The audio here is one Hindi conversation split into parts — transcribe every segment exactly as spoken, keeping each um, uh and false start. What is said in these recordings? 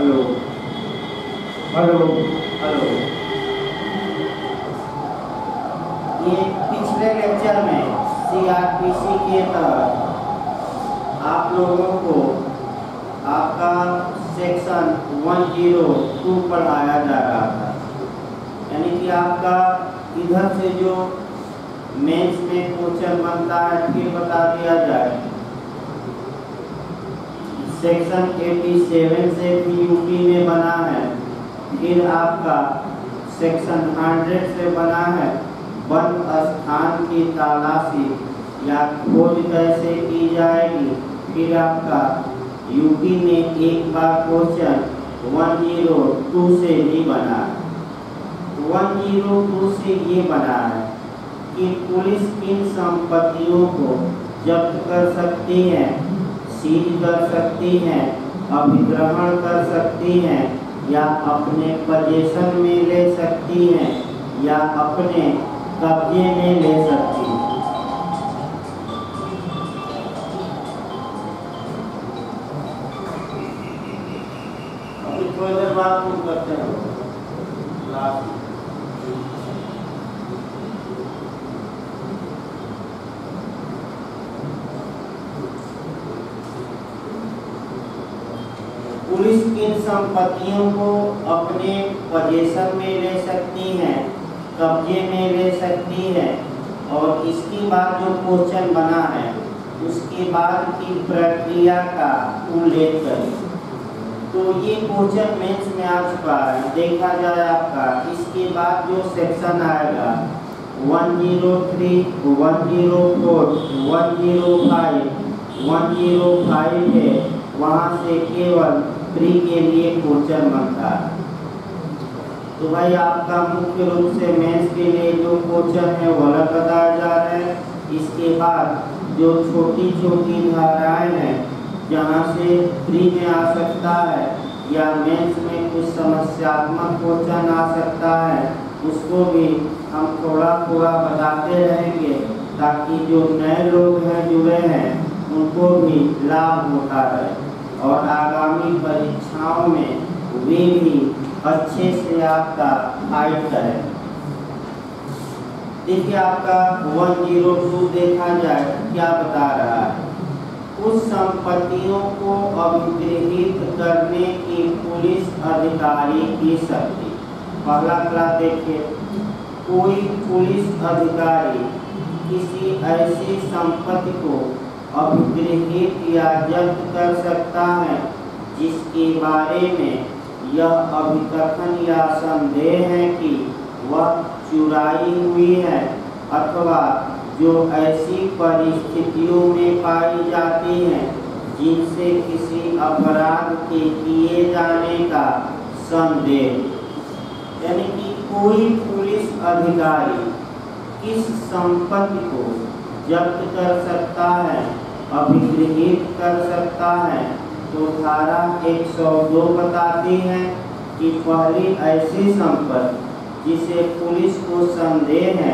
Hello hello hello. ये पिछले लेक्चर में सीआरपीसी के तहत आप लोगों को आपका सेक्शन एक सौ दो पढ़ाया जा रहा था, यानी कि आपका इधर से जो मेंस में क्वेश्चन बनता है फिर बता दिया जाए। सेक्शन सत्तासी से भी यूपी में बना है, फिर आपका सेक्शन सौ से बना है बंद स्थान की तलाशी या खोज कैसे की जाएगी। फिर आपका यूपी में एक बार क्वेश्चन एक सौ दो से भी बना है। एक सौ दो से ये बना है कि पुलिस किन संपत्तियों को जब्त कर सकती है, सीज कर सकती है, अभिग्रहण कर सकती है या अपने पोजीशन में ले सकती है या अपने कब्जे में ले सकती है। अभी थोड़ी देर बाद हम करते हैं क्लास। पुलिस किन संपत्तियों को अपने पोजीशन में ले सकती है, कब्जे में ले सकती है, और इसके बाद जो क्वेश्चन बना है उसके बाद की प्रक्रिया का उल्लेख करें। तो ये क्वेश्चन मेंस में आ चुका है, देखा जाए आपका। इसके बाद जो सेक्शन आएगा एक सौ तीन, एक सौ चार, एक सौ पाँच, एक सौ पाँच है, वहाँ से केवल प्री के लिए क्वेश्चन बनता है। तो भाई आपका मुख्य रूप से मेंस के लिए जो क्वेश्चन है वो अलग बताया जा रहा है। इसके बाद जो छोटी छोटी धाराएं हैं जहाँ से प्री में आ सकता है या मेंस में कुछ समस्यात्मक क्वेश्चन आ सकता है, उसको भी हम थोड़ा थोड़ा बताते रहेंगे ताकि जो नए लोग हैं जुड़े हैं उनको भी लाभ होता रहे और आगामी परीक्षाओं में वे भी अच्छे से आपका फाइट करें। देखिए आपका एक सौ दो देखा जाए क्या बता रहा है। उस संपत्तियों को अभिगृहित करने की पुलिस अधिकारी की शक्ति। पहला क्लास देखिए, कोई पुलिस अधिकारी किसी ऐसी संपत्ति को अभिगृहित या जब्त कर सकता है जिसके बारे में यह अभिकथन या संदेह है कि वह चुराई हुई है अथवा जो ऐसी परिस्थितियों में पाई जाती हैं जिनसे किसी अपराध के किए जाने का संदेह। यानी कि कोई पुलिस अधिकारी किस संपत्ति को जब्त कर सकता है, अभिगृहित कर सकता है, तो धारा एक सौ दो बताती है कि पहली ऐसी संपत्ति जिसे पुलिस को संदेह है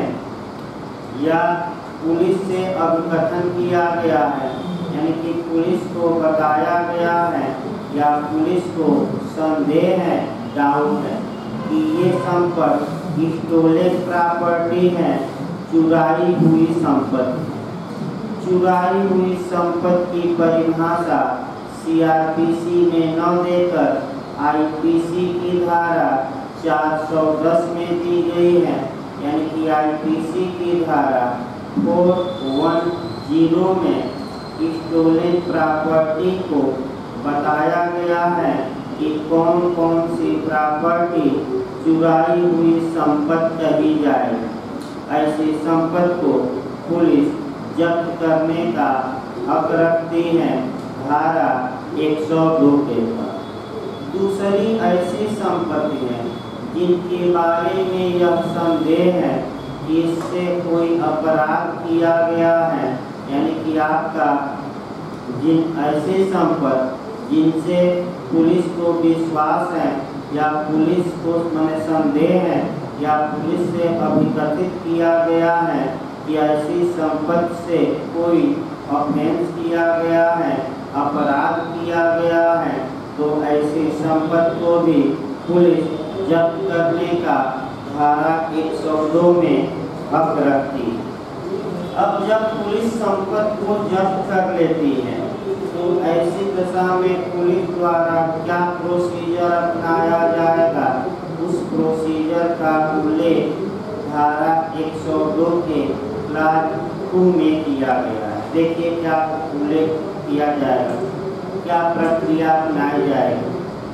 या पुलिस से अभिकथन किया गया है, यानी कि पुलिस को बताया गया है या पुलिस को संदेह है, डाउट है कि ये संपत्ति स्टोलन प्रॉपर्टी है, चुराई हुई संपत्ति। चुराई हुई संपत्ति की परिभाषा सीआरपीसी में न देकर आईपीसी की धारा चार सौ दस में दी गई है, यानी कि आईपीसी की धारा चार सौ दस में स्टोलन प्रॉपर्टी को बताया गया है कि कौन कौन सी प्रॉपर्टी चुराई हुई संपत्ति कही जाए। ऐसी संपत्ति को पुलिस जब्त करने का हक रखती है धारा एक सौ दो के तहत। दूसरी ऐसी संपत्ति है जिनके बारे में यह संदेह है कि इससे कोई अपराध किया गया है, यानी कि आपका जिन ऐसे संपत्ति जिनसे पुलिस को विश्वास है या पुलिस को मैंने संदेह है या पुलिस से अभिकथित किया गया है कि ऐसी संपत्ति से कोई ऑफेंस किया गया है, अपराध किया गया है, तो ऐसी संपत्ति को भी पुलिस जब्त करने का धारा एक सौ दो में हक रखती है। अब जब पुलिस संपत्ति को जब्त कर लेती है तो ऐसी दशा में पुलिस द्वारा क्या प्रोसीजर अपनाया जाएगा, उस प्रोसीजर का उल्लेख धारा एक सौ दो के क्लास टू में किया गया है। देखिए क्या उल्लेख किया जाएगा, क्या प्रक्रिया अपनाई जाएगी।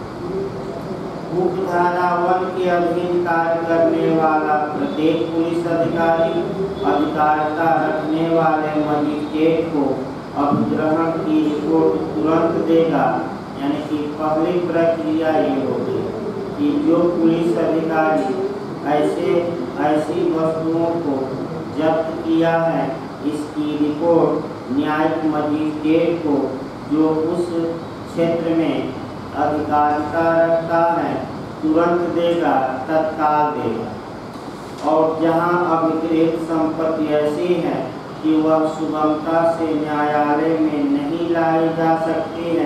मुख्य धारा वन के अधीन कार्य करने वाला प्रत्येक पुलिस अधिकारी अधिकारिता रखने वाले मजिस्ट्रेट को अभिग्रहण की रिपोर्ट तुरंत देगा। यानी कि पहली प्रक्रिया ये होगी कि जो पुलिस अधिकारी ऐसे ऐसी वस्तुओं को जब्त किया है, इसकी रिपोर्ट न्यायिक मजिस्ट्रेट को जो उस क्षेत्र में अधिकारिता रखता है तुरंत देगा, तत्काल देगा। और जहां अभिगृहित संपत्ति ऐसी है कि वह सुगमता से न्यायालय में नहीं लाई जा सकती है,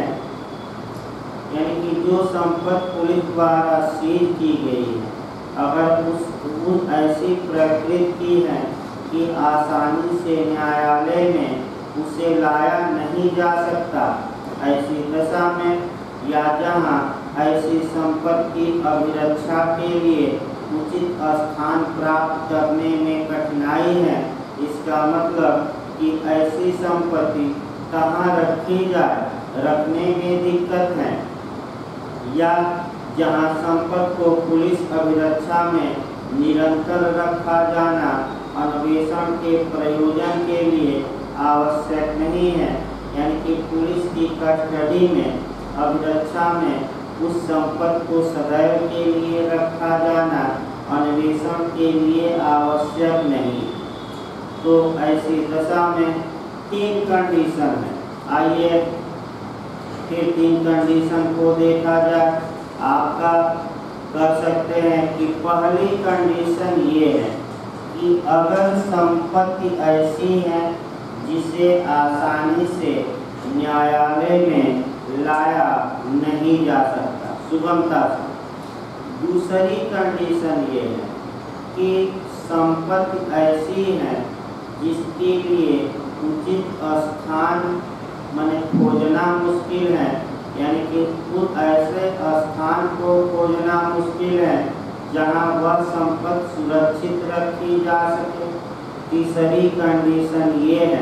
यानी कि जो संपत्ति पुलिस द्वारा सीज की गई है अगर उस, उस ऐसी प्रकृति की है कि आसानी से न्यायालय में उसे लाया नहीं जा सकता, ऐसी दशा में या जहां ऐसी संपत्ति की अभिरक्षा के लिए उचित स्थान प्राप्त करने में कठिनाई है, इसका मतलब कि ऐसी संपत्ति कहाँ रखी जाए, रखने में दिक्कत है, या जहां संपत्ति को पुलिस अभिरक्षा में निरंतर रखा जाना अन्वेषण के प्रयोजन के लिए आवश्यक नहीं है, यानी कि पुलिस की कस्टडी में अभिरक्षा में उस संपत्ति को सदैव के लिए रखा जाना अन्वेषण के लिए आवश्यक नहीं। तो ऐसी दशा में तीन कंडीशन है। आइए फिर तीन कंडीशन को देखा जाए। आपका कर सकते हैं कि पहली कंडीशन ये है कि अगर संपत्ति ऐसी है जिसे आसानी से न्यायालय में लाया नहीं जा सकता सुगमता से। दूसरी कंडीशन ये है कि संपत्ति ऐसी है जिसके लिए उचित स्थान माने खोजना मुश्किल है, यानी कि उस ऐसे स्थान को खोजना मुश्किल है जहां वह संपत्ति सुरक्षित रखी जा सके। तीसरी कंडीशन ये है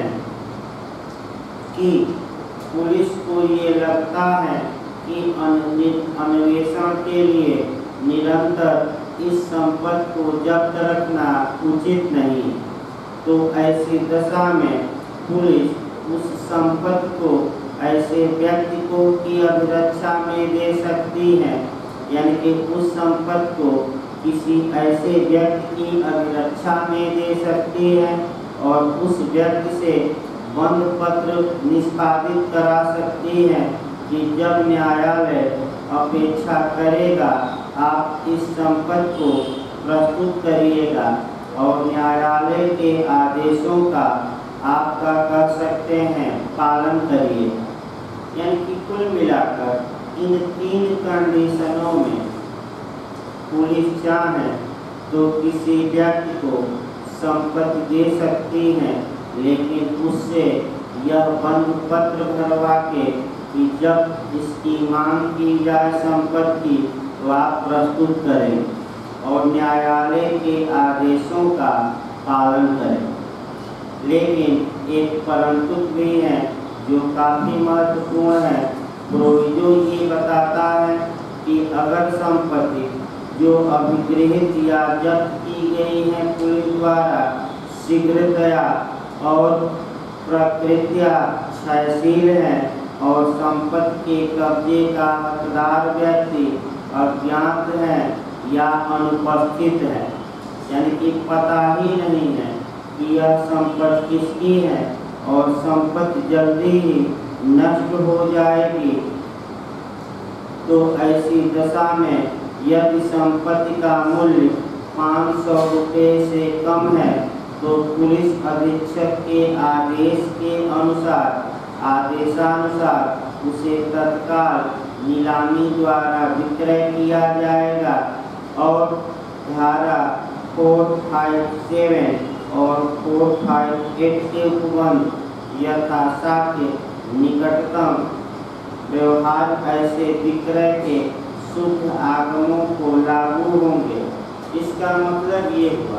कि पुलिस को ये लगता है कि अन्वेषण के लिए निरंतर इस संपत्ति को जब्त रखना उचित नहीं, तो ऐसी दशा में पुलिस उस संपत्ति को ऐसे व्यक्ति को की अभिरक्षा में दे सकती है, यानी कि उस संपत्ति को किसी ऐसे व्यक्ति की अभिरक्षा में दे सकती है और उस व्यक्ति से बंद पत्र निष्पादित करा सकती है कि जब न्यायालय अपेक्षा करेगा आप इस संपत्ति को प्रस्तुत करिएगा और न्यायालय के आदेशों का आपका कर सकते हैं पालन करिए। यानी कि कुल मिलाकर इन तीन कंडीशनों में पुलिस चाहे तो किसी व्यक्ति को संपत्ति दे सकती है, लेकिन उससे यह बंद पत्र भरवा के कि जब इसकी मांग की जाए संपत्ति तो आप प्रस्तुत करें और न्यायालय के आदेशों का पालन करें। लेकिन एक परंतु भी है जो काफ़ी महत्वपूर्ण है। प्रोविजो ये बताता है कि अगर संपत्ति जो अभिगृहित या जब्त की गई है पुलिस द्वारा शीघ्रतया और प्रकृत्या क्षयशील है और संपत्ति के कब्जे का हकदार व्यक्ति अज्ञात है या अनुपस्थित है, यानी कि पता ही नहीं है कि यह संपत्ति किसकी है और संपत्ति जल्दी ही नष्ट हो जाएगी, तो ऐसी दशा में यदि संपत्ति का मूल्य पाँच सौ रुपये से कम है तो पुलिस अधीक्षक के आदेश के अनुसार आदेशानुसार उसे तत्काल नीलामी द्वारा विक्रय किया जाएगा। और धारा चार सौ सत्तावन और चार सौ अट्ठावन के उपबंध यथासाध्य निकटतम व्यवहार ऐसे विक्रय के शुद्ध आगमों को लागू होंगे। इसका मतलब ये हुआ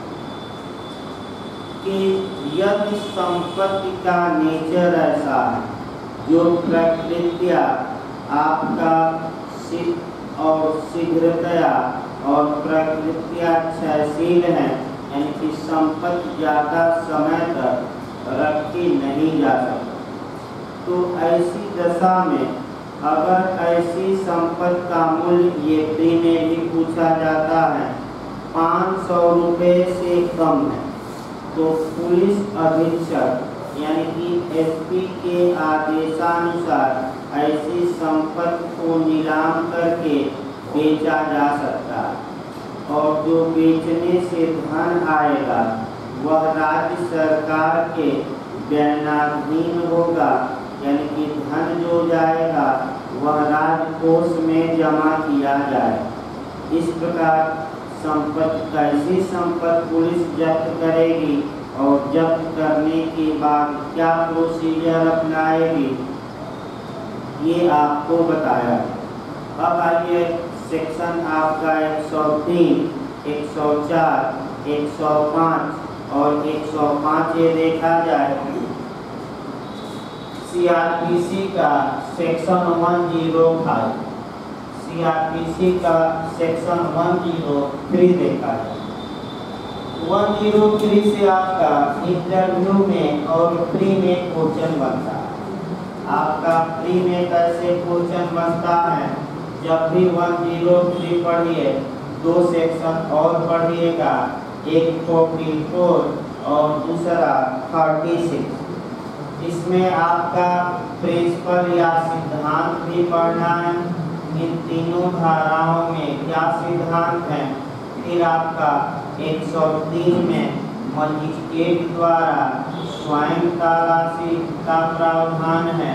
कि यदि संपत्ति का नेचर ऐसा है जो प्रकृत्या आपका सिद्ध और शीघ्रतया और प्रकृत्या क्षयशील है, यानी कि संपत्ति ज़्यादा समय तक रखी नहीं जा सकती, तो ऐसी दशा में अगर ऐसी संपत्ति का मूल्य ये प्री में भी पूछा जाता है पाँच सौ रुपये से कम है, तो पुलिस अधीक्षक यानी कि एसपी के आदेशानुसार ऐसी संपत्ति को नीलाम करके बेचा जा सकता है। और जो बेचने से धन आएगा वह राज्य सरकार के व्ययनाधीन होगा, यानी कि धन जो जाएगा वह राजकोष में जमा किया जाए। इस प्रकार संपत्ति कैसी संपत्ति पुलिस जब्त करेगी और जब्त करने के बाद क्या प्रोसीजर अपनाएगी ये आपको बताया। अब आइए सेक्शन आपका एक सौ तीन, एक सौ चार, एक सौ पाँच और एक सौ पाँच ये देखा जाए। सीआरपीसी का सेक्शन एक सौ पाँच, सीआरपीसी का सेक्शन एक सौ तीन देखा जाए। एक सौ तीन से आपका इंटरव्यू में और प्री में क्वेश्चन बनता है। आपका प्री में कैसे क्वेश्चन बनता है, जब भी एक सौ तीन पढ़िए दो सेक्शन और पढ़िएगा, एक चौवालीस और दूसरा छत्तीस। इसमें आपका प्रिंसिपल या सिद्धांत भी पढ़ना है। इन तीनों धाराओं में क्या सिद्धांत हैं। फिर आपका एक सौ तीन में मजिस्ट्रेट द्वारा स्वयं तलाशी का प्रावधान है।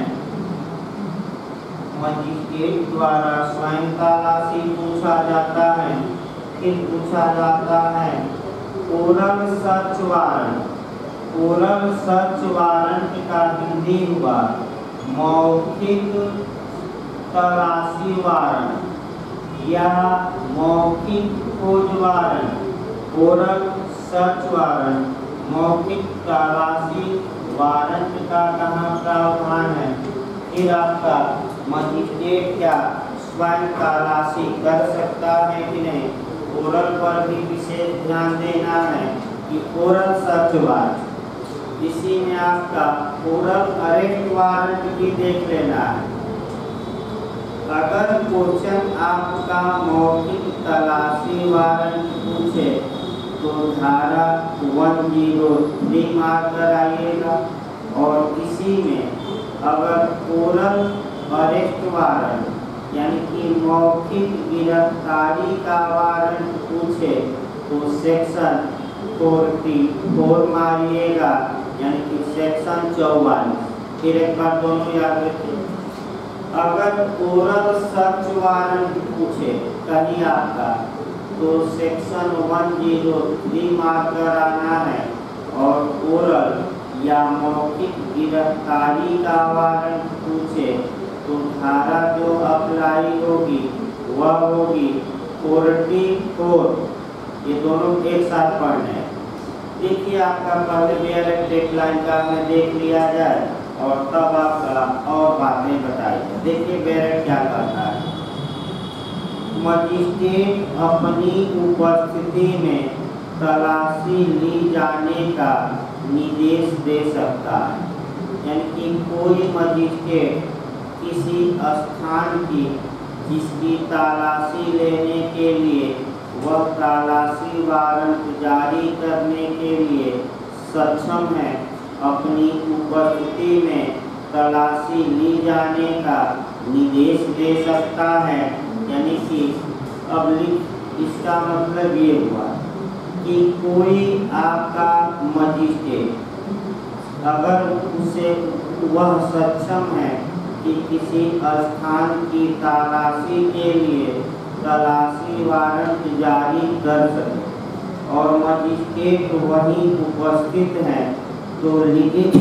मजिस्ट्रेट द्वारा स्वयं तलाशी पूछा जाता है। फिर पूछा जाता है oral search warrant. Oral search warrant का हिंदी हुआ मौखिक तलाशी वारंट या मौखिक खोज वारंट। ओरल सर्च वारंट मौखिक तलाशी वारंट का कहाँ प्रावधान है। फिर आपका मजिस्ट्रेट क्या स्वयं तलाशी कर सकता है कि नहीं, ओरल पर भी विशेष ध्यान देना है कि ओरल सर्च वारंट। इसी में आपका ओरल अरेस्ट वारंट भी देख लेना है। अगर क्वेश्चन आपका मौखिक तलाशी वारंट पूछे तो धारा एक सौ तीन मार्क कराइएगा। और इसी में अगर ओरल अरेस्ट वारंट यानी कि मौखिक गिरफ्तारी का वारंट पूछे तो सेक्शन चौवालीस मारिएगा, यानी कि सेक्शन चौवालीस। फिर एक बार दोनों याद रखिए। अगर ओरल सर्च वारंट पूछे कहीं आपका तो सेक्शन एक सौ तीन मार्क कराना है। और ओरल या मौखिक गिरफ्तारी का वारंट पूछे तो धारा जो अप्लाई होगी वह होगी चौवालीस। ये दोनों एक साथ पढ़ने हैं। देखिए आपका पहले डायरेक्ट डेडलाइन का हमें देख लिया जाए और तब आपका और बातें बताइए। देखिए बैरक क्या करता है। मजिस्ट्रेट अपनी उपस्थिति में तलाशी ली जाने का निर्देश दे सकता है, यानी कि कोई मजिस्ट्रेट किसी स्थान की जिसकी तलाशी लेने के लिए वह तलाशी वारंट जारी करने के लिए सक्षम है, अपनी उपस्थिति में तलाशी ली जाने का निर्देश दे सकता है। यानी कि अब इसका मतलब ये हुआ कि कोई आपका मजिस्ट्रेट अगर उसे वह सक्षम है कि किसी स्थान की तलाशी के लिए तलाशी वारंट जारी कर सके और मजिस्ट्रेट वहीं उपस्थित हैं तो लिखित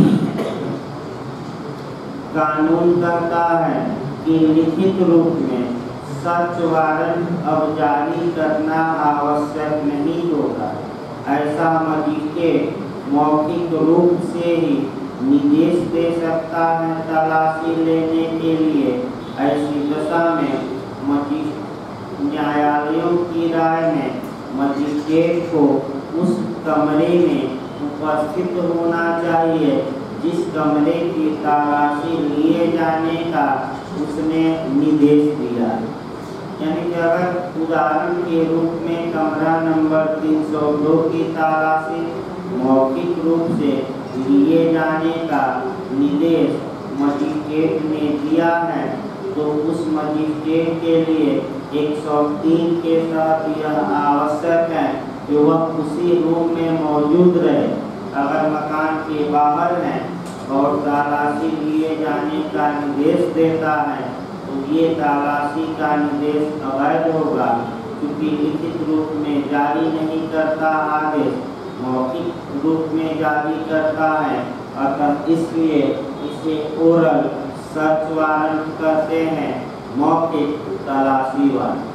कानून कहता है कि लिखित रूप में सर्च वारंट अब जारी करना आवश्यक नहीं होगा। ऐसा मजिस्ट्रेट मौखिक रूप से ही निर्देश दे सकता है तलाशी लेने के लिए। ऐसी दशा में मजिस्ट्रेट न्यायालयों की राय में मजिस्ट्रेट को उस कमरे में उपस्थित होना चाहिए जिस कमरे की तलाशी लिए जाने का उसने निर्देश दिया। यानी कि अगर उदाहरण के रूप में कमरा नंबर तीन सौ दो की तलाशी मौखिक रूप से लिए जाने का निर्देश मजिस्ट्रेट ने दिया है तो उस मजिस्ट्रेट के लिए एक सौ तीन के साथ यह आवश्यक है कि वह उसी रूम में मौजूद रहे। अगर मकान के बाहर है और तलाशी लिए जाने का निर्देश देता है तो ये तलाशी का निर्देश अवैध होगा, क्योंकि लिखित रूप में जारी नहीं करता आदेश मौखिक रूप में जारी करता है। अतः इसलिए इसे ओरल सर्च वारंट कहते हैं, मौखिक तलाशी वारंट।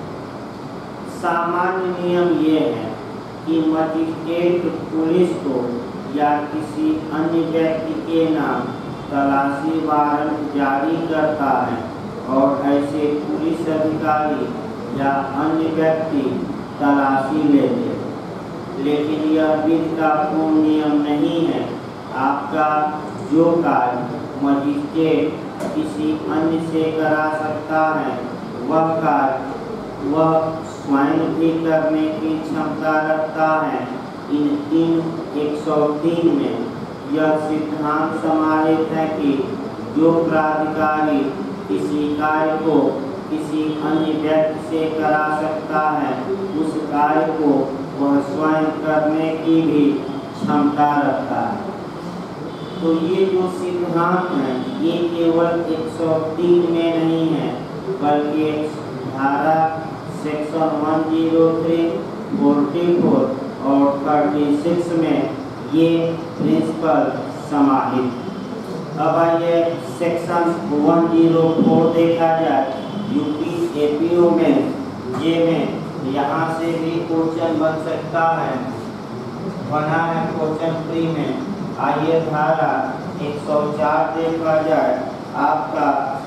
सामान्य नियम ये है कि मजिस्ट्रेट पुलिस को या किसी अन्य व्यक्ति के नाम तलाशी वारंट जारी करता है और ऐसे पुलिस अधिकारी या अन्य व्यक्ति तलाशी लेते हैं। लेकिन यह विधि का पूर्ण नियम नहीं है। आपका जो कार्य मजिस्ट्रेट किसी अन्य से करा सकता है वह कार्य वह स्वयं भी करने की क्षमता रखता है। इन तीन एक सौ तीन में यह सिद्धांत समाहित है कि जो प्राधिकारी किसी कार्य को किसी अन्य व्यक्ति से करा सकता है उस कार्य को वह स्वयं करने की भी क्षमता रखता है। तो ये जो सिद्धांत है ये केवल एक सौ तीन में नहीं है बल्कि धारा सेक्शन एक सौ तीन, चौवालीस और छत्तीस में ये प्रिंसिपल समाहित। अब आइए सेक्शन एक सौ चार देखा जाए। यूपी एपीओ में ये में यहाँ से भी क्वेश्चन बन सकता है, बना है क्वेश्चन थ्री में। आइए धारा एक सौ चार देखा जाए। आपका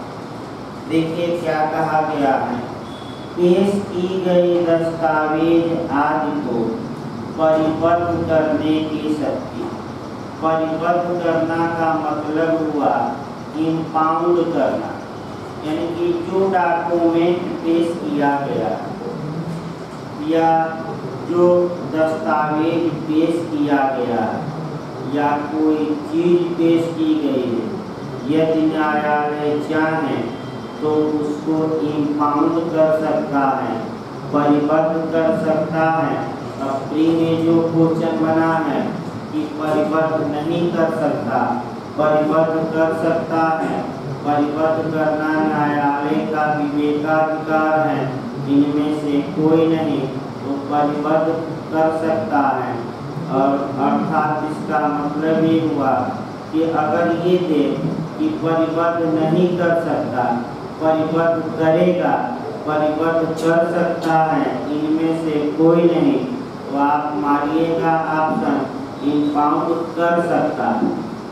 देखिए क्या कहा गया है। पेश की गई दस्तावेज आदि को परिबद्ध करने की शक्ति। परिबद्ध करना का मतलब हुआ इम्पाउंड करना, यानी कि जो डॉक्यूमेंट पेश किया गया या जो दस्तावेज पेश किया गया या कोई चीज पेश की गई है, यदि न्यायालय चाहे तो उसको इम्पाउंड कर सकता है, परिबद्ध कर सकता है। अब प्री में जो क्वेश्चन बना है कि परिबद्ध नहीं कर सकता, परिबद्ध कर सकता है। परिबद्ध करना न्यायालय का विवेकाधिकार है, इनमें से कोई नहीं तो परिबद्ध कर सकता है। और अर्थात इसका मतलब ये हुआ कि अगर ये दे कि परिबद्ध नहीं कर सकता, परिबद्ध करेगा, परिबद्ध कर सकता है, इनमें से कोई नहीं, तो आप मारिएगा ऑप्शन इम्पाउंड कर सकता है।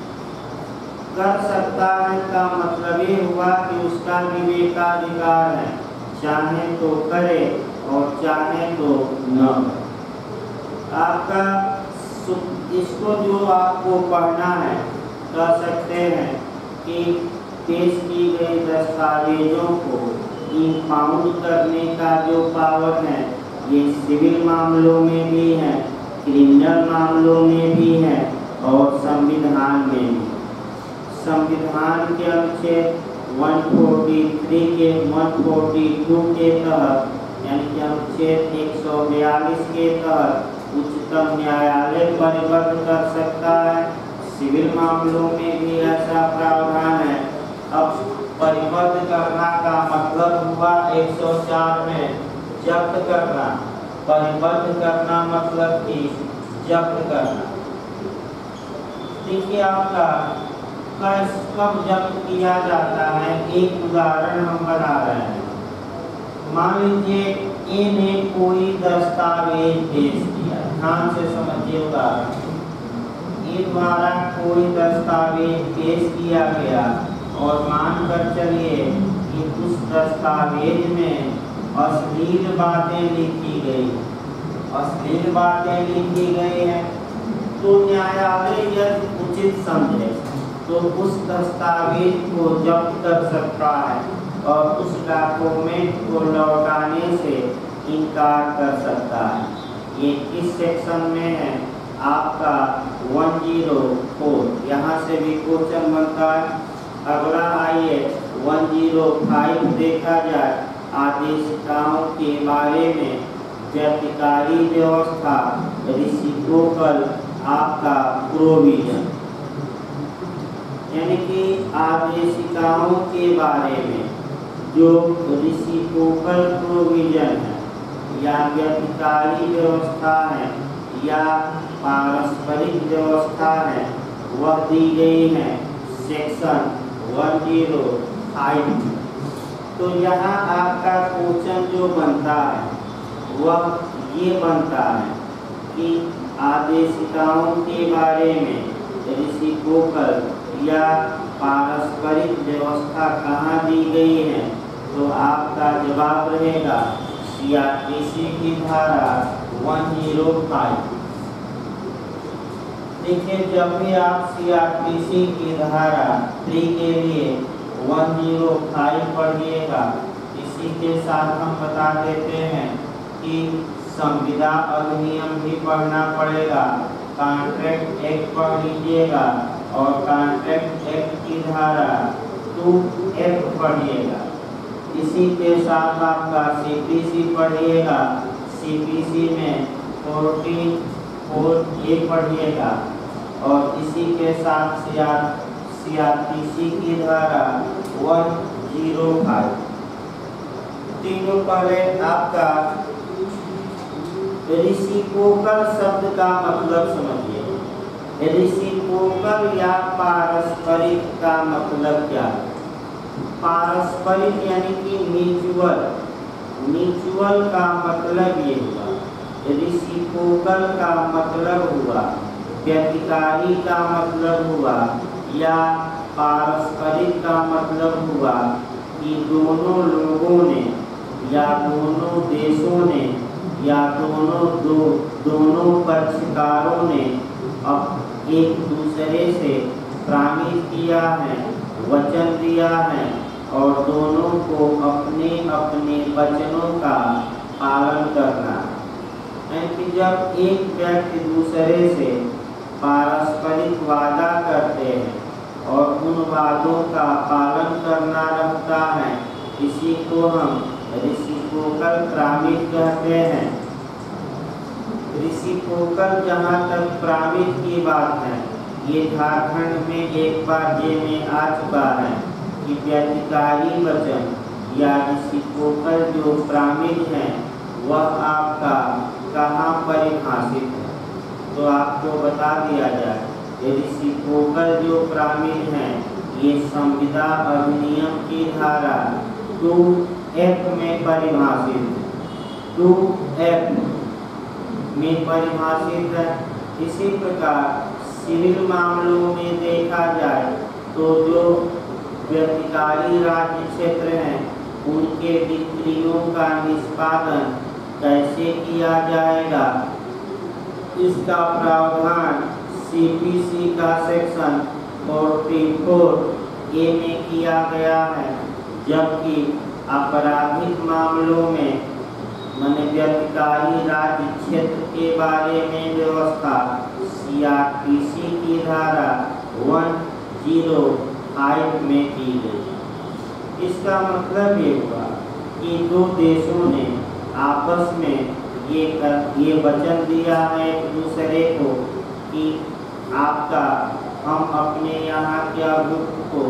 कर सकता है का मतलब ये हुआ कि उसका विवेकाधिकार है, चाहे तो करे और चाहे तो न करे। आपका इसको जो आपको पढ़ना है कह सकते हैं कि पेश की गई दस्तावेजों को इम्पाउंड करने का जो पावर है ये सिविल मामलों में भी है, क्रिमिनल मामलों में भी है और संविधान में भी। संविधान के अनुच्छेद एक सौ तैंतालीस के एक सौ बयालीस के तहत, यानी कि अनुच्छेद एक सौ बयालीस के तहत उच्चतम न्यायालय परिबद्ध कर सकता है। सिविल मामलों में भी ऐसा प्रावधान है। अब परिबद्ध करना का मतलब हुआ एक सौ चार में जब्त करना। परिबद्ध करना मतलब कि जब्त करना। देखिए आपका कब जब्त किया जाता है, एक उदाहरण हम बना रहे हैं। मान लीजिए ए ने कोई दस्तावेज पेश किया, ध्यान से समझिए उदाहरण। ए द्वारा कोई दस्तावेज पेश किया गया और मानकर चलिए कि उस दस्तावेज में अश्लील बातें लिखी गई अश्लील बातें लिखी गई हैं, तो न्यायालय यदि उचित समझे तो उस दस्तावेज को जब्त कर सकता है और उस डॉक्यूमेंट को लौटाने से इनकार कर सकता है। ये किस सेक्शन में है? आपका एक सौ चार। यहाँ से भी क्वेश्चन बनता है। अगला आइए एक सौ पाँच देखा जाए, आदेशिकाओं के बारे में व्यतिकारी व्यवस्था, रेसिप्रोकल आपका प्रोविजन, यानी कि आदेशिकाओं के बारे में जो रेसिप्रोकल प्रोविजन है या व्यतिकारी व्यवस्था है या पारस्परिक व्यवस्था है, वह दी गई है सेक्शन एक सौ पाँच। तो यहाँ आपका क्वेश्चन जो बनता है वह ये बनता है कि आदेशिकाओं के बारे में रेसिप्रोकल या पारस्परिक व्यवस्था कहाँ दी गई है, तो आपका जवाब रहेगा सीआरपीसी की धारा एक सौ पाँच। देखिए जब भी आप सीआरपीसी की धारा तीन के लिए एक सौ पाँच पढ़िएगा, इसी के साथ हम बता देते हैं कि संविदा अधिनियम भी पढ़ना पड़ेगा। कॉन्ट्रैक्ट एक्ट पढ़ लीजिएगा और कॉन्ट्रैक्ट एक्ट की धारा दो एफ पढ़िएगा। इसी के साथ आपका सीपीसी पढ़िएगा, सीपीसी में चौदह फोर ए पढ़िएगा और इसी के साथ सीआरपीसी की धारा एक सौ पाँच। तीनों पहले आपका रेसिप्रोकल शब्द का मतलब समझिए। रेसिप्रोकल या पारस्परिक का मतलब क्या है? पारस्परिक यानी कि म्यूचुअल। म्यूचुअल का मतलब ये हुआ, रेसिप्रोकल का मतलब हुआ, व्यतिकारी का मतलब हुआ या पारस्परिक का मतलब हुआ कि दोनों लोगों ने या दोनों देशों ने या दोनों दो दोनों पक्षकारों ने अब एक दूसरे से प्रामित किया है, वचन दिया है और दोनों को अपने अपने वचनों का पालन करना है। कि जब एक व्यक्ति दूसरे से पारस्परिक वादा करते हैं और उन वादों का पालन करना रहता है, इसी को हम रेसिप्रोकल प्रामित कहते हैं। रेसिप्रोकल जहाँ तक प्रामित की बात है, ये झारखंड में एक बार ये में आ चुका है कि व्यतिकारी वचन या रेसिप्रोकल जो प्रामित है वह आपका कहाँ परिभाषित है, तो आपको बता दिया जाए। रेसिप्रोकल जो प्रामित है ये संविदा अधिनियम की धारा टू एफ में परिभाषित है, टू एफ में परिभाषित है। इसी प्रकार सिविल मामलों में देखा जाए तो जो व्यतिकारी राज्य क्षेत्र हैं उनके डिक्रियों का निष्पादन कैसे किया जाएगा, इसका प्रावधान सीपीसी का सेक्शन चौवालीस ए में किया गया है। जबकि आपराधिक मामलों में माने व्यतिकारी राज्य क्षेत्र के बारे में व्यवस्था सीआरपीसी की धारा एक सौ पाँच में की गई। इसका मतलब ये हुआ कि दो देशों ने आपस में ये कर, ये वचन दिया है एक दूसरे को कि आपका हम अपने यहाँ के अभियुक्त को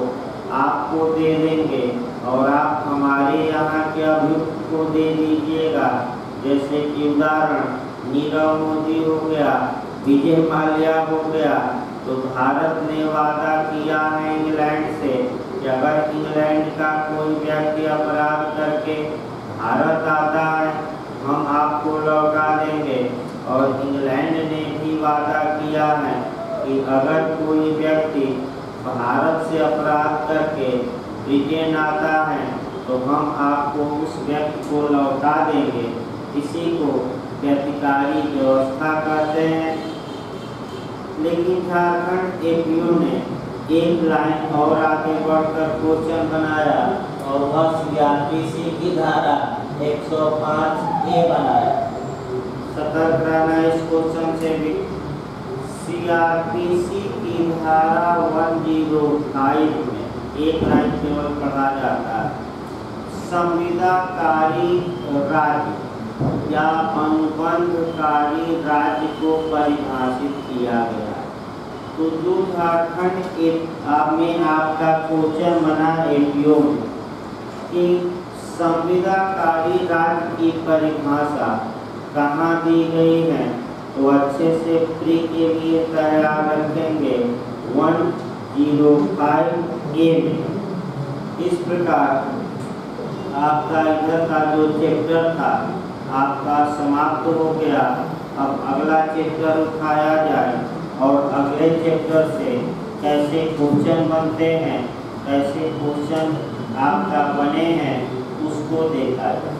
आपको दे देंगे और आप हमारे यहाँ के अभियुक्त को दे दीजिएगा। जैसे कि उदाहरण नीरव मोदी हो गया, विजय माल्या हो गया। तो भारत ने वादा किया है इंग्लैंड से कि अगर इंग्लैंड का कोई व्यक्ति अपराध करके भारत आता है हम आपको लौटा देंगे। और इंग्लैंड ने भी वादा किया है कि अगर कोई व्यक्ति भारत से अपराध करके ब्रिटेन आता है तो हम आपको उस व्यक्ति को लौटा देंगे। इसी को व्यतिकारी व्यवस्था कहते हैं। लेकिन झारखंड एपीओ ने एक लाइन और आगे बढ़कर क्वेश्चन बनाया और वह सीआरपीसी की धारा एक सौ पाँच ए बनाया। सतर्क रहना इस क्वेश्चन से भी। सीआरपीसी की धारा एक सौ पाँच में एक लाइन केवल पढ़ा जाता है। संविदाकारी राज्य या अनुबंधकारी राज्य को परिभाषित किया गया। तो जो झारखंड में आपका क्वेश्चन बना एपीओ में कि संविदाकारी राज्य की परिभाषा कहाँ दी गई है, तो अच्छे से प्री के लिए तैयार रखेंगे एक सौ पाँच ए में। इस प्रकार आपका इधर का जो चैप्टर था आपका समाप्त हो गया। अब अगला चैप्टर उठाया जाए और अगले चैप्टर से कैसे क्वेश्चन बनते हैं, कैसे क्वेश्चन आपका बने हैं उसको देखा जाए।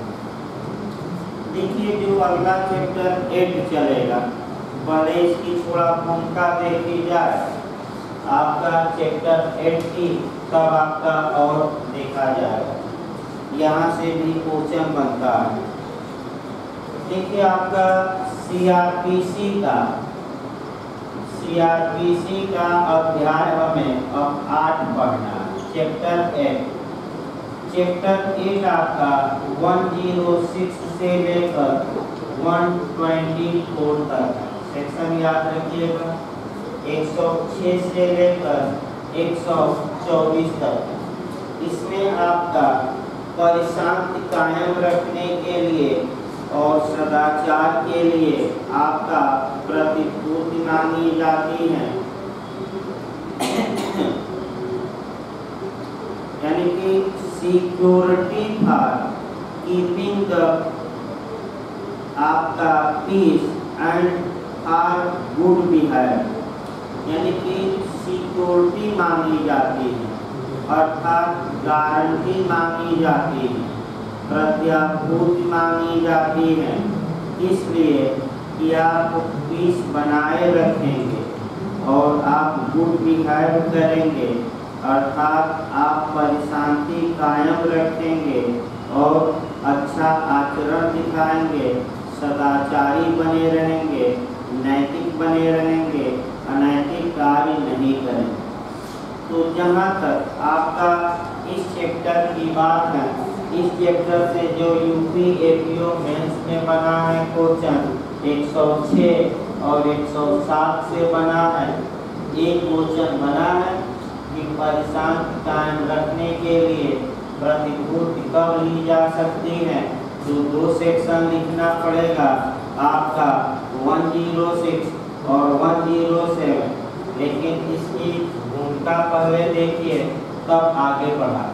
देखिए जो अगला चैप्टर एट चलेगा, पहले इसकी थोड़ा भूमिका देखी जाए। आपका चैप्टर एट की तब आपका और देखा जाएगा। यहाँ से भी क्वेश्चन बनता है। देखिए आपका सीआरपीसी का सीआरपीसी का अध्याय हमें अब आठ पढ़ना है। चैप्टर एट चैप्टर एट आपका एक सौ छह से लेकर एक सौ चौबीस तक है। सेक्शन याद रखिएगा, एक सौ छह से लेकर एक सौ चौबीस तक। इसमें आपका परिशांति कायम रखने के लिए और सदाचार के लिए आपका प्रतिपूर्ति मांगी जाती है। यानी कि सिक्योरिटी फॉर कीपिंग द आपका peace and for good behaviour, यानी कि सिक्योरिटी मांगी जाती है अर्थात गारंटी मांगी जाती है, प्रत्याभूति मांगी जाती है। इसलिए कि आप पीस बनाए रखेंगे और आप गुड बिहेव करेंगे अर्थात आप परिशांति कायम रखेंगे और अच्छा आचरण दिखाएंगे, सदाचारी बने रहेंगे, नैतिक बने रहेंगे, अनैतिक कार्य नहीं करेंगे। तो जहाँ तक आपका इस चैप्टर की बात है, इस चैप्टर से जो यूपी एपीओ मेंस में बना है क्वेश्चन एक सौ छह और एक सौ सात से बना है। एक क्वेश्चन बना है कि परिशांति कायम रखने के लिए प्रतिपूर्ति कब ली जा सकती है। तो दो सेक्शन लिखना पड़ेगा आपका एक सौ छह और एक सौ सात। लेकिन इसकी भूमिका पहले देखिए तब आगे बढ़ाते।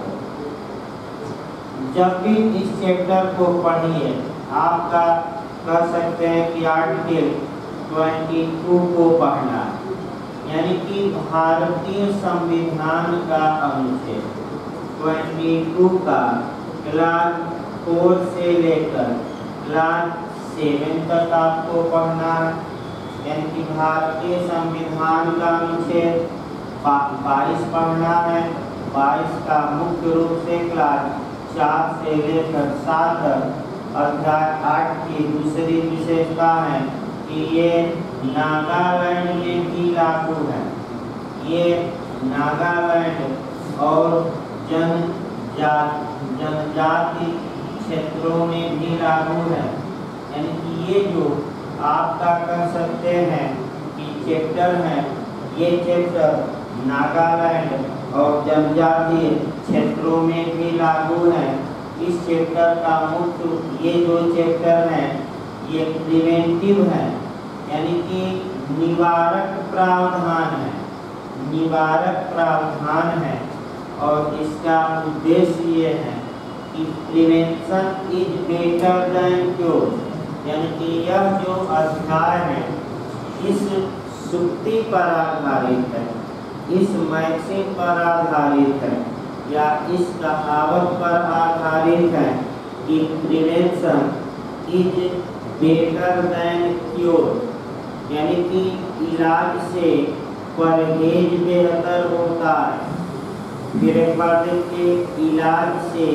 जब भी इस चैप्टर को पढ़िए आपका कर सकते हैं कि आर्टिकल बाईस को पढ़ना, यानी कि भारतीय संविधान का अनुच्छेद बाईस का क्लास फोर से लेकर क्लास सेवन तक आपको पढ़ना है। यानी कि भारतीय संविधान का अनुच्छेद बाईस पढ़ना है। बाईस का मुख्य रूप से क्लास चार से लेकर सात तक। अध्याय आठ की दूसरी विशेषता है कि ये नागालैंड में भी लागू है। ये नागालैंड और जनजाति जनजाति क्षेत्रों में भी लागू है। यानी कि ये जो आपका कर सकते हैं कि चैप्टर है, ये चैप्टर नागालैंड और जनजातीय क्षेत्रों में भी लागू है। इस चैप्टर का मुख्य ये जो चैप्टर है ये प्रिवेंटिव है, यानी कि निवारक प्रावधान है, निवारक प्रावधान है। और इसका उद्देश्य ये है कि prevention is better than cure, यानी कि यह जो अध्याय है इस सुक्ति पर आधारित है, इस मैक्सिम पर आधारित है या इस कहावत पर आधारित है कि prevention is better than cure, यानी कि इलाज से परहेज बेहतर होता है। फिर एक बार देखिए, इलाज से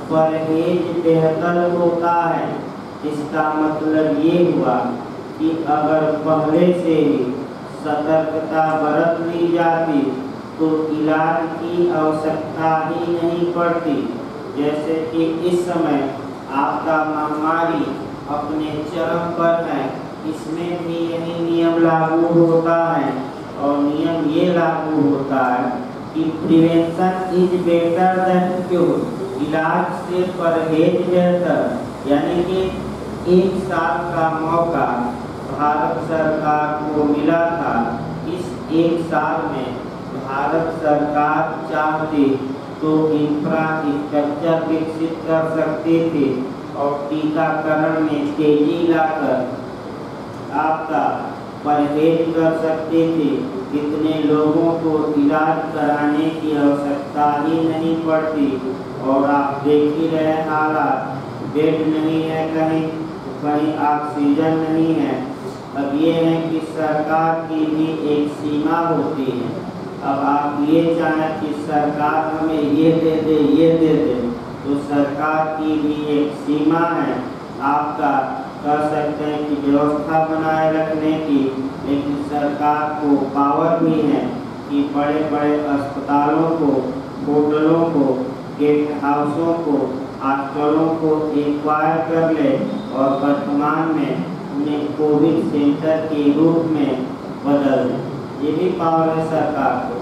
परहेज बेहतर होता है। इसका मतलब ये हुआ कि अगर पहले से ही सतर्कता बरत ली जाती तो इलाज की आवश्यकता ही नहीं पड़ती। जैसे कि इस समय आपका महामारी अपने चरम पर है, इसमें भी यही नियम लागू होता है और नियम ये लागू होता है कि prevention is better than cure, इलाज से परहेज बेहतर। यानी कि एक साल का मौका भारत सरकार को मिला था। इस एक साल में भारत सरकार चाहती तो इंफ्रास्ट्रक्चर विकसित कर सकती थी और टीकाकरण में तेजी लाकर आपका परहेज कर सकती थी। कितने लोगों को इलाज कराने की आवश्यकता ही नहीं पड़ती। और आप देख ही रहे हालात, बेड नहीं है, कहीं कहीं ऑक्सीजन नहीं है। अब ये है कि सरकार की भी एक सीमा होती है। अब आप ये चाहें कि सरकार हमें ये दे दे ये दे दे, तो सरकार की भी एक सीमा है। आपका कर सकते हैं कि व्यवस्था बनाए रखने की, लेकिन सरकार को पावर भी है कि बड़े बड़े अस्पतालों को, होटलों को, गेस्ट हाउसों को, हॉस्पिटलों को एक्वायर कर ले और वर्तमान में उन्हें कोविड सेंटर के रूप में बदल दें। ये भी पावर है सरकार को।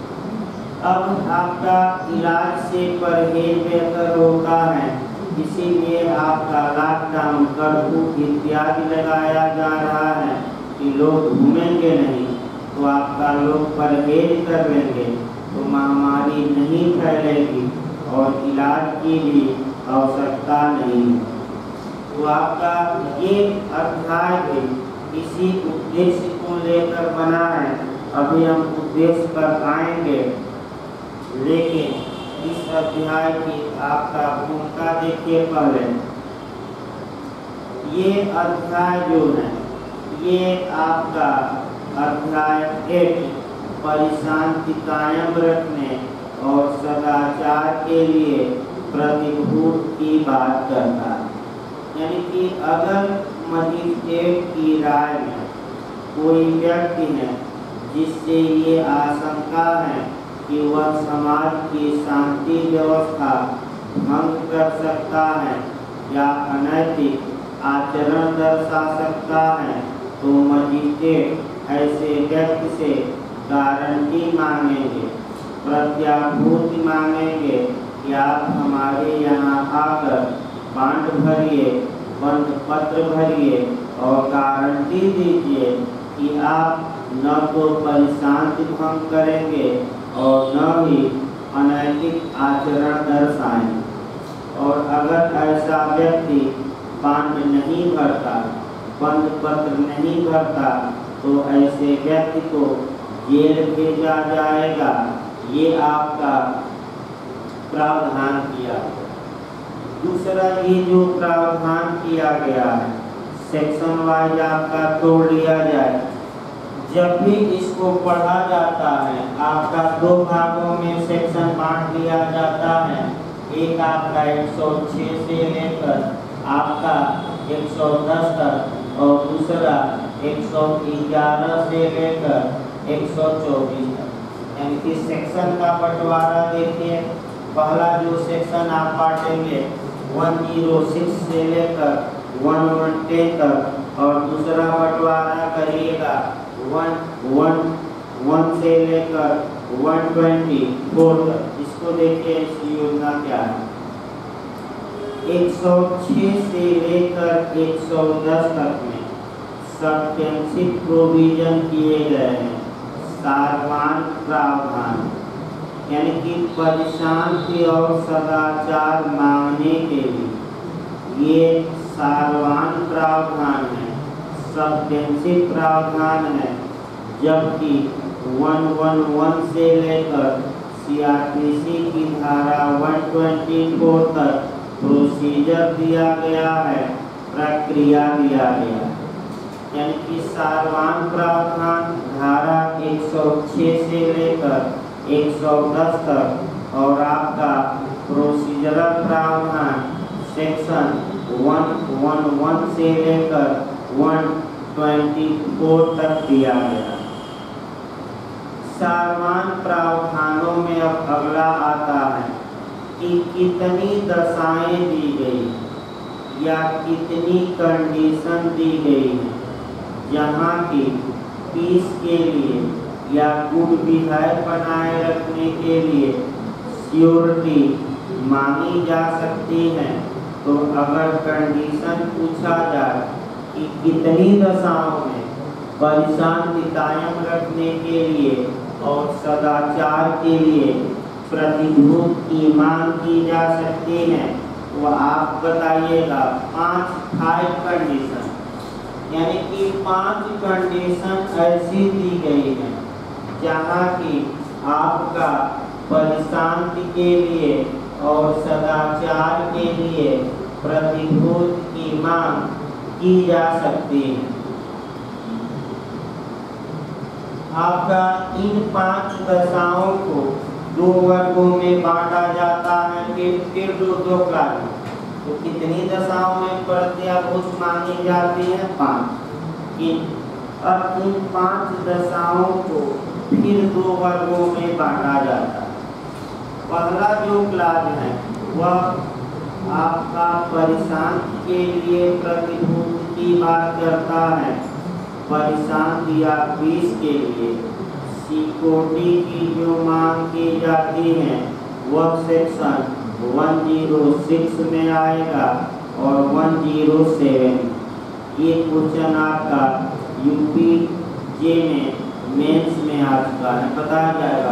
अब आपका इलाज से परहेज बेहतर होता है, इसीलिए आपका लॉकडाउन, कर्फ्यू इत्यादि लगाया जा रहा है कि लोग घूमेंगे नहीं, तो आपका लोग परहेज कर लेंगे तो महामारी नहीं फैलेगी और इलाज की भी आवश्यकता नहीं है। तो आपका ये अध्याय भी इसी उद्देश्य को लेकर बना है। अभी हम उद्देश्य पर आएंगे, लेकिन इस अध्याय की आपका भूमिका देखिए। पहले ये अध्याय जो है ये आपका अध्याय एक परिशांति कायम रखने और सदाचार के लिए प्रतिभूत की बात करता है। यानी कि अगर मजिस्ट्रेट की राय में कोई व्यक्ति है जिससे ये आशंका है कि वह समाज की शांति व्यवस्था भंग कर सकता है या अनैतिक आचरण दर्शा सकता है, तो मजिस्ट्रेट ऐसे व्यक्ति से गारंटी मांगेंगे, प्रत्याभूति मांगेंगे कि आप हमारे यहाँ आकर बांड भरिए, बंद पत्र भरिए और गारंटी दीजिए कि आप न तो परिशांति भंग करेंगे और न ही अनैतिक आचरण दर्शाएंगे। और अगर ऐसा व्यक्ति बांड नहीं भरता, बंद पत्र नहीं भरता, तो ऐसे व्यक्ति को जेल भेजा जाएगा। ये आपका प्रावधान किया। दूसरा, ये जो प्रावधान किया गया है सेक्शन वाइज आपका तोड़ लिया जाए। जब भी इसको पढ़ा जाता है आपका दो भागों में सेक्शन बांट दिया जाता है। एक आपका एक सौ छह से लेकर आपका एक सौ दस तक और दूसरा एक सौ ग्यारह से लेकर एक सौ चौबीस तक। यानी कि सेक्शन का बंटवारा देखिए। पहला जो सेक्शन आप बांटेंगे एक सौ छह से लेकर एक सौ दस तक और दूसरा बंटवारा करिएगा वन वन वन से लेकर वन ट्वेंटी फोर तक। इसको देखिए इसकी योजना क्या है। एक सौ छह से लेकर एक सौ दस तक में सब्सटेंसिव प्रोविजन किए गए हैं। सारवान प्रावधान यानी कि परिशांति और सदाचार मांगने के लिए ये सारवान प्रावधान है, सब्सटेंसिव प्रावधान है। जबकि वन वन वन से लेकर सीआरपीसी की धारा एक सौ चौबीस तक प्रोसीजर दिया गया है, प्रक्रिया दिया गया है। यानी कि सारवान प्रावधान धारा एक सौ छह से लेकर एक सौ दस तक और आपका प्रोसीजरल प्रावधान सेक्शन एक सौ ग्यारह से लेकर एक सौ चौबीस तक दिया गया। सारवान प्रावधानों में अब अगला आता है कि कितनी दशाएं दी गई या कितनी कंडीशन दी गई है जहाँ की पीस के लिए या गुड बिहेवियर बनाए रखने के लिए सिक्योरिटी मांगी जा सकती है। तो अगर कंडीशन पूछा जाए कि कितनी दशाओं में परिशांति कायम रखने के लिए और सदाचार के लिए प्रतिभूत की मांग की जा सकती है, तो आप बताइएगा पांच फाइव कंडीशन। यानी कि पांच कंडीशन ऐसी दी गई है जहाँ की आपका परिशांति के लिए और सदाचार के लिए प्रतिभूत की मांग की जा सकती है। आपका इन पांच दशाओं को दो वर्गों में बांटा जाता है। फिर फिर दो दो क्लास तो कितनी दशाओं में प्रत्याभूत मांगी जाती है? पांच। इन अब इन पांच दशाओं को फिर दो वर्गों में बांटा जाता है। पहला जो क्लास है वह आपका परिशांति के लिए प्रतिभूत की बात करता है। परिशांति या पीस के लिए सिक्योरिटी की जो मांग की जाती है वह सेक्शन एक सौ छह में आएगा और एक सौ सात। ये क्वेश्चन आपका यूपी जे में मेंस में आ चुका है, बताया जाएगा।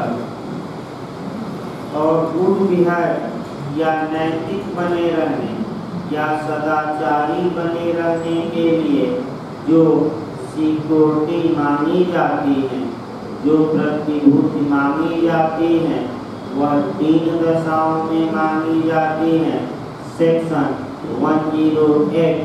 और गुड बिहेवियर या नैतिक बने रहने या सदाचारी बने रहने के लिए जो सिक्योरिटी मांगी जाती है, जो प्रतिभूति मांगी जाती है, वह तीन दशाओं में मांगी जाती है। सेक्शन एक सौ आठ, एक सौ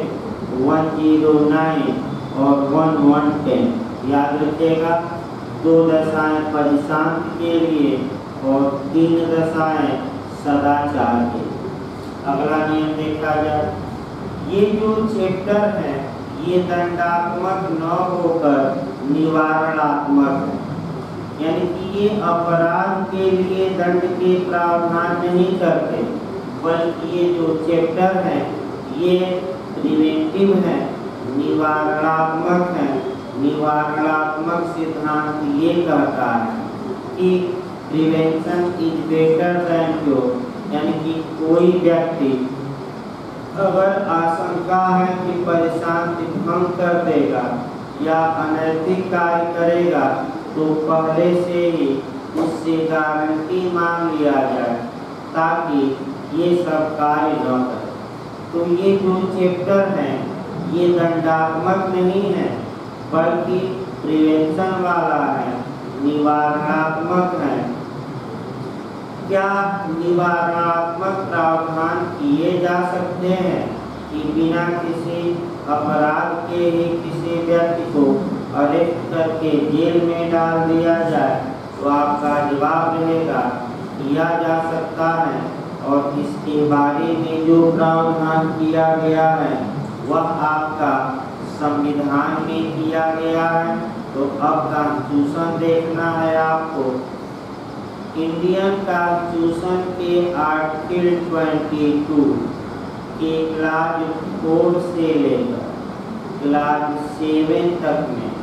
नौ और ग्यारह सौ। याद रखिएगा, दो दशाएं परिशांति के लिए और तीन दशाएं सदाचार के। अगला नियम देखा जाए। ये जो चैप्टर है ये दंडात्मक न होकर निवारणात्मक है। यानी कि ये अपराध के लिए दंड के प्रावधान नहीं करते, बल्कि ये जो चैप्टर है ये प्रिवेंटिव है, निवारणात्मक है। निवारणात्मक सिद्धांत ये कहता है कि prevention is better than cure. यानी कि कोई व्यक्ति अगर आशंका है कि परिशांति भंग कर देगा या अनैतिक कार्य करेगा तो पहले से ही उससे गारंटी मांग लिया जाए ताकि ये सब कार्य न करे। तो ये जो चैप्टर है ये दंडात्मक नहीं है बल्कि प्रिवेंशन वाला है, निवारणात्मक है। क्या निवारणात्मक प्रावधान किए जा सकते हैं कि बिना किसी अपराध के ही किसी व्यक्ति को अरेस्ट करके जेल में डाल दिया जाए? तो आपका जवाब रहेगा किया जा सकता है। और इसके बारे में जो प्रावधान किया गया है वह आपका संविधान में किया गया है। तो अब कॉन्स्टिट्यूशन देखना है आपको। इंडियन कॉन्स्टिट्यूशन के आर्टिकल बाईस के क्लास फोर से लेकर क्लास सेवन तक में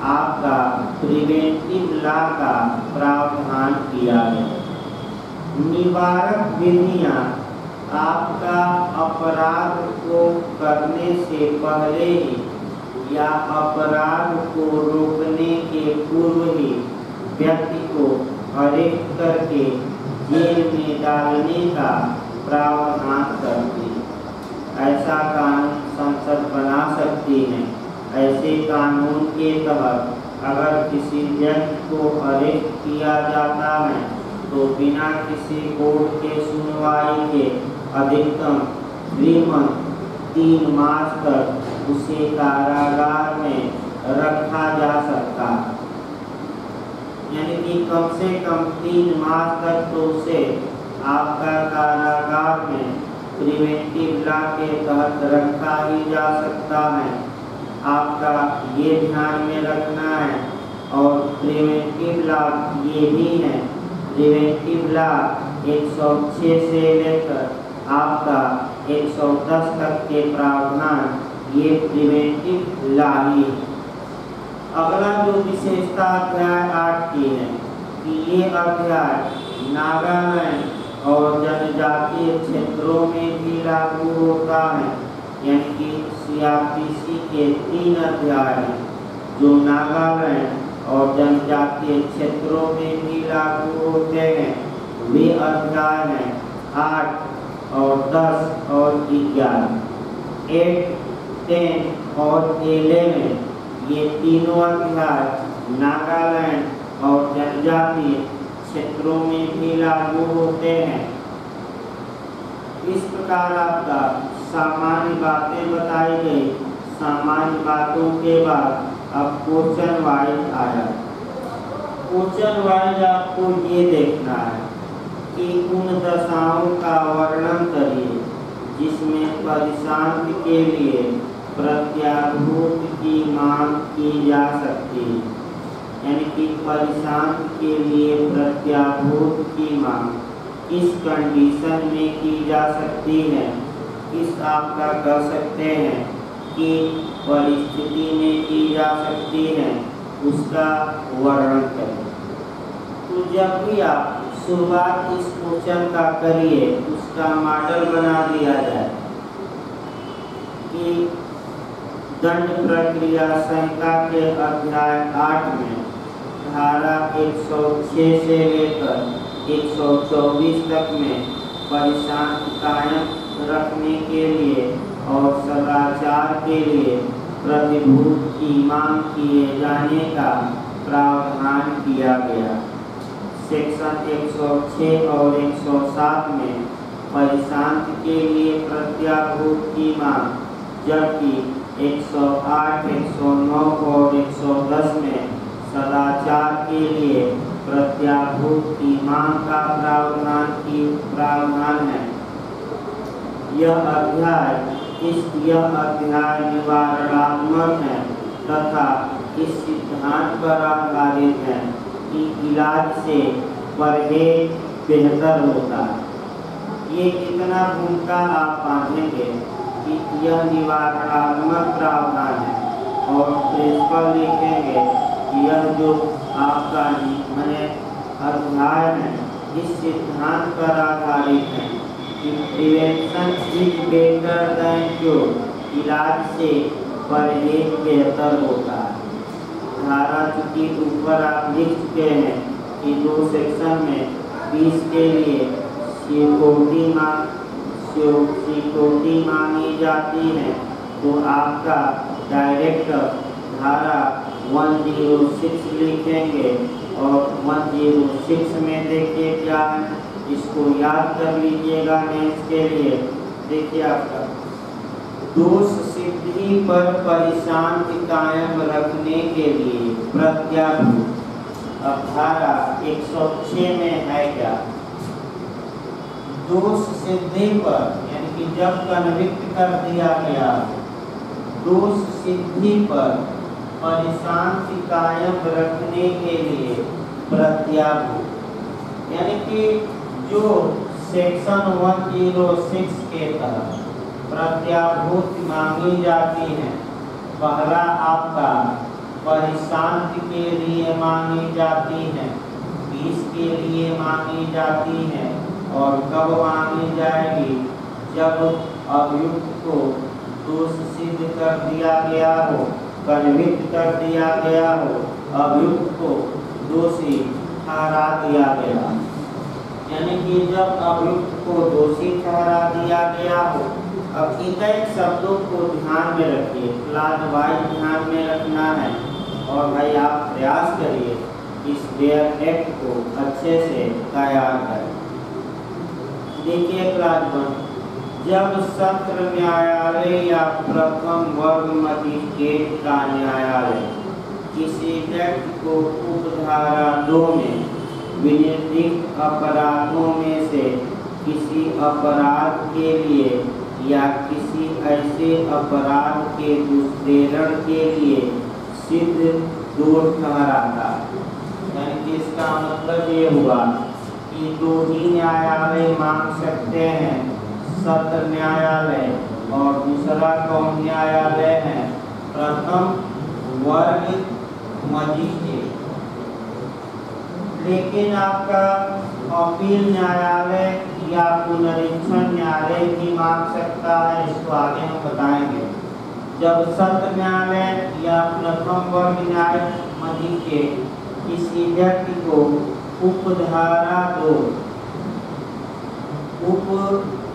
आपका प्रिवेंटिव लॉ का प्रावधान किया है। निवारक विधियां आपका अपराध को करने से पहले ही या अपराध को रोकने के पूर्व ही व्यक्ति को अरेस्ट करके जेल में डालने का प्रावधान करती है। ऐसा कानून संसद बना सकती है। ऐसे कानून के तहत अगर किसी व्यक्ति को अरेस्ट किया जाता है तो बिना किसी कोर्ट के सुनवाई के अधिकतम त्रिमन तीन मास तक उसे कारागार में रखा जा सकता है। यानी कि कम से कम तीन मास तक तो उसे आपका कारागार में प्रिवेंटिव लॉ के तहत रखा ही जा सकता है। आपका ये ध्यान में रखना है। और प्रिवेंटिव लॉ ये भी है, प्रिवेंटिव लॉ एक सौ छह से लेकर आपका एक सौ दस तक के प्रावधान ये प्रिवेंटिव लॉ ही है। अगला जो विशेषता अध्याय आठ की है कि ये अध्याय नागालैंड और जनजातीय क्षेत्रों में भी लागू होता है। यानी कि सीआरपीसी के तीन अध्याय हैं जो नागालैंड और जनजातीय क्षेत्रों में भी लागू होते हैं। वे अध्याय हैं आठ और दस और ग्यारह। एट, टेन और इलेवन ये तीनों अध्याय नागालैंड और जनजातीय क्षेत्रों में भी लागू होते हैं। इस प्रकार आपका सामान्य बातें बताई गई। सामान्य बातों के बाद अब क्वेश्चन वाइज आया। क्वेश्चन वाइज आपको ये देखना है कि उन दशाओं का वर्णन करिए जिसमें परिशांत के लिए प्रत्याभूत की मांग की जा सकती है। यानी कि परिशांत के लिए प्रत्याभूत की मांग किस कंडीशन में की जा सकती है, किस आपका कह सकते हैं कि परिस्थिति में की जा सकती है, उसका वर्णन करें। तो जब भी आप शुरुआत इस क्वेश्चन का करिए उसका मॉडल बना दिया जाए कि दंड प्रक्रिया संहिता के अध्याय आठ में धारा एक सौ छह से लेकर एक सौ चौबीस तक में परिशांत कायम रखने के लिए और सदाचार के लिए प्रतिभूत की मांग किए जाने का प्रावधान किया गया। सेक्शन एक सौ छह और एक सौ सात में परिशांत के लिए प्रत्याभूत की मांग, जबकि एक सौ आठ, एक सौ नौ और एक सौ दस में सदाचार के लिए प्रत्याभूत की मांग का प्रावधान की प्रावधान है। यह अध्याय इस यह अध्याय निवारणात्मक है तथा इस सिद्धांत पर आधारित है कि इलाज से परहेज बेहतर होता है। ये इतना भूमिका आप बांधेंगे कि यह निवारणात्मक प्रावधान है और प्रिंसिपल लिखेंगे कि यह जो आपका मैंने अध्याय है इस सिद्धांत पर आधारित है कि prevention is better than cure, इलाज से परहेज बेहतर होता है। धारा चूंकि ऊपर आप लिख चुके हैं कि दो सेक्शन में बीस के लिए सिक्योरिटी मांग सिक्योरिटी मांगी जाती है, तो आपका डायरेक्ट धारा एक सौ छह लिखेंगे और एक सौ छह में देखिए क्या है, इसको याद कर लीजिएगा नेक्स्ट के लिए। देखिए आपका दोष सिद्धि पर परिशांति कायम रखने के लिए प्रत्याभूत। अब धारा एक सौ छह में है क्या, दोष सिद्धि पर, यानी कि जब कन्विक्ट कर दिया गया दोष सिद्धि पर परिशांति कायम रखने के लिए प्रत्याभूत, यानी कि जो सेक्शन एक सौ छह के तहत प्रत्याभूत मांगी जाती है। पहला आपका परिशांति के लिए मांगी जाती हैं, किसके लिए मांगी जाती हैं और कब मांगी जाएगी? जब अभियुक्त को दोष सिद्ध कर दिया गया हो, कन्विक्ट कर दिया गया हो, अभियुक्त को दोषी ठहरा दिया गया। यानी कि जब अभियुक्त को दोषी ठहरा दिया गया हो। अब एक शब्दों को ध्यान में रखिए, क्लास वाइज ध्यान में रखना है और भाई आप प्रयास करिए इस डेयर एक्ट को अच्छे से तैयार करें। देखिए क्लास वन, जब सत्र न्यायालय या प्रथम वर्ग मजिस्ट्रेट का न्यायालय किसी व्यक्ति को उपधारा दो में विनिर्दिष्ट अपराधों में से किसी अपराध के लिए या किसी ऐसे अपराध के दुष्प्रेरण के लिए सिद्ध दोष ठहराता है। यानी कि इसका मतलब ये हुआ कि दो ही न्यायालय मांग सकते हैं, सत्र न्यायालय और दूसरा कौन न्यायालय है? प्रथम वर्ग मजिस्ट्रेट। लेकिन आपका अपील न्यायालय या पुनरीक्षण न्यायालय भी मांग सकता है, इसको आगे हम बताएंगे। जब सत्र न्यायालय या प्रथम वर्ग न्याय मजिस्ट्रेट किसी व्यक्ति को उपधारा दो उपधारा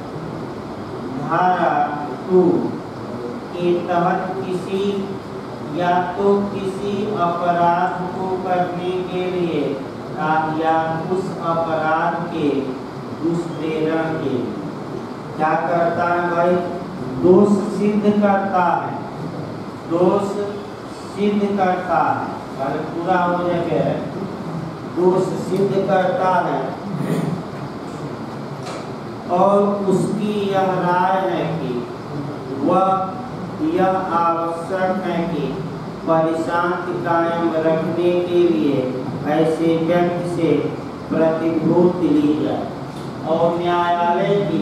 टू के तहत किसी या तो किसी अपराध को करने के लिए या उस अपराध के दुष्प्रेरण के क्या करता है भाई? दोष सिद्ध करता है, दोष सिद्ध करता है, अरे पूरा हो जाए, दोष सिद्ध करता है और उसकी यह राय है कि वह यह आवश्यक है कि परिशांति कायम रखने के लिए ऐसे व्यक्ति से प्रतिभूति ली जाए। और न्यायालय की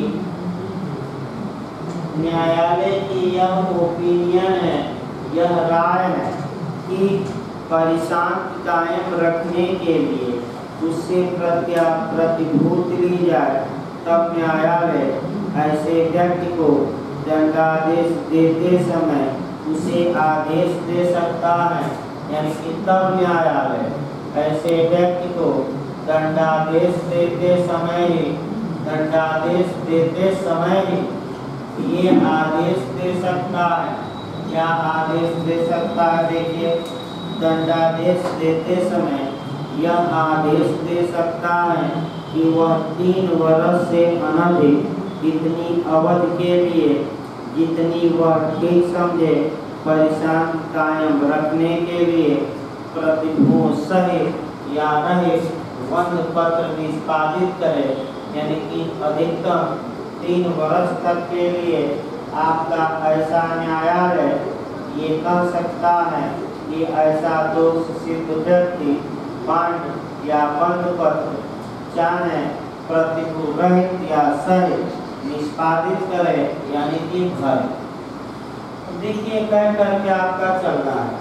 न्यायालय की यह ओपिनियन है, यह राय है कि परिशांति कायम रखने के लिए उससे प्रत्या प्रतिभूति ली जाए, तब न्यायालय ऐसे व्यक्ति को दंडादेश देते समय उसे आदेश दे सकता है। यानी कि तब न्यायालय ऐसे व्यक्ति को दंडादेश देते समय ही दंडादेश देते समय ही ये आदेश दे सकता है। क्या आदेश दे सकता है? देखिए, दंडादेश देते समय यह आदेश दे सकता है कि वह तीन वर्ष से अनधिक इतनी अवधि के लिए जितनी वह ठीक समझे परिशांति कायम रखने के लिए प्रतिभूति सहित या रहित बंध पत्र निष्पादित करे। यानी कि अधिकतम तीन वर्ष तक के लिए आपका ऐसा न्यायालय ये कह सकता है कि ऐसा दोष सिद्ध व्यक्ति बंध या बंध पत्र चाहे प्रतिभूति रहित या सहित निष्पादित करे, यानी कि भरे। देखिए कह करके आपका चल रहा है,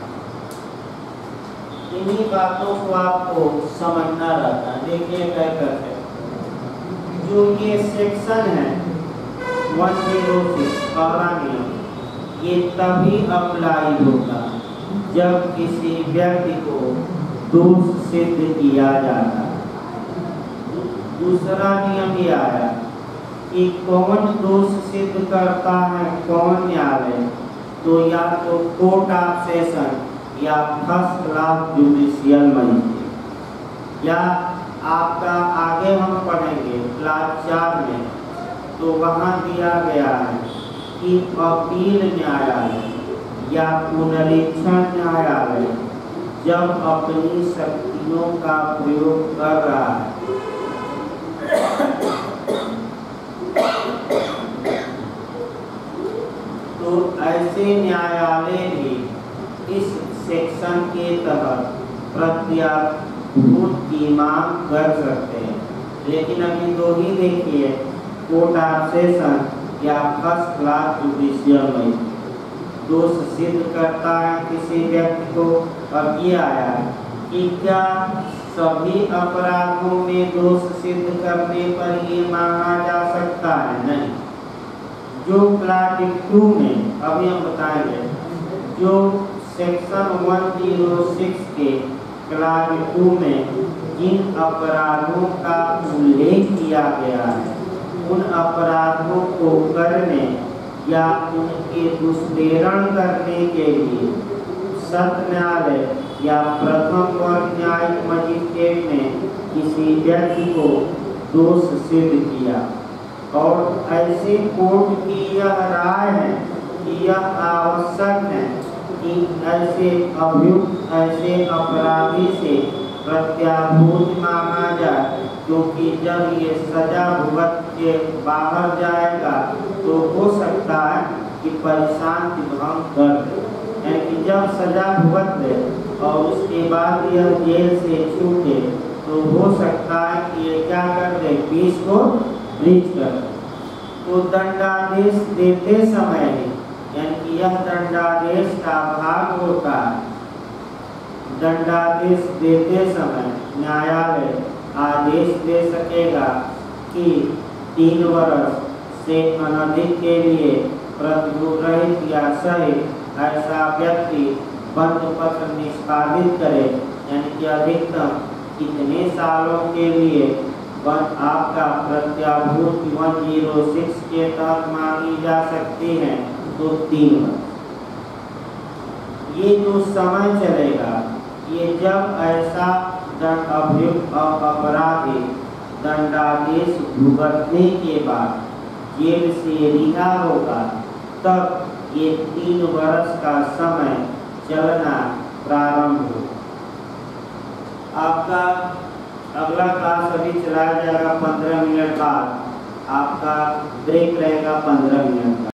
इन्हीं बातों को आपको समझना रहता है। देखिए कह करके जो ये सेक्शन है वन जीरो सिक्स पहला नियम, ये तभी अप्लाई होगा जब किसी व्यक्ति को दोष सिद्ध किया जाता है। दूसरा नियम ये आया कि कौन दोष सिद्ध करता है, कौन न्यायालय? तो या तो कोर्ट ऑफ सेशन या फर्स्ट क्लास जुडिशियल मजिस्ट्रेट, या आपका आगे हम पढ़ेंगे क्लास चार में, तो वहाँ दिया गया है कि अपील न्यायालय या पुनरीक्षण न्यायालय जब अपनी शक्तियों का प्रयोग कर रहा है तो ऐसे न्यायालय भी इस सेक्शन के तहत प्रत्याभूत की मांग कर सकते हैं। लेकिन अभी दो ही देखिए, कोर्ट ऑफ सेशन या फर्स्ट क्लास जुडिशियल मजिस्ट्रेट दोष सिद्ध करता है किसी व्यक्ति को अब ये आया कि क्या सभी अपराधों में दोष सिद्ध करने पर ये मांगा जा सकता है? नहीं। जो क्लास टू में अभी हम बताएंगे, जो सेक्शन एक सौ छह के क्लास टू में जिन अपराधों का उल्लेख किया गया है, उन अपराधों को करने या उनके दुष्प्रेरण करने के लिए सत्र न्यायालय या प्रथम वर्ग न्यायिक मजिस्ट्रेट ने किसी व्यक्ति को दोष सिद्ध किया और ऐसे कोर्ट की यह राय है कि यह आवश्यक है कि ऐसे अभियुक्त ऐसे अपराधी से प्रत्याभूति मांगा जाए, क्योंकि जब ये सजा भुगत के बाहर जाएगा तो हो सकता है कि परिशांति भंग कर दे, यानी कि जब सजा भुगत दे और उसके बाद यह जेल से छूटे तो हो सकता है कि ये क्या कर दे, पीस को ब्रीच कर दे। तो दंडादेश देते समय यानी कि यह दंडादेश का भाग होता है। दंडादेश देते समय न्यायालय आदेश दे सकेगा कि तीन वर्ष से अनधिक के लिए प्रतिभूत रहित या सहित ऐसा व्यक्ति बंद पत्र निष्पादित करे, यानी कि अधिकतम कितने सालों के लिए बंद आपका प्रत्याभूति एक सौ छह के तहत मांगी जा सकती है, तो तीन वर्ष। ये जो समय चलेगा, ये जब ऐसा दंड अभियुक्त अपराधी दंडादेश भुगतने के बाद जेल से रिहा होगा, तब ये तीन वर्ष का समय चलना प्रारंभ होगा। आपका अगला क्लास अभी चलाया जाएगा पंद्रह मिनट बाद, आपका ब्रेक रहेगा पंद्रह मिनट का।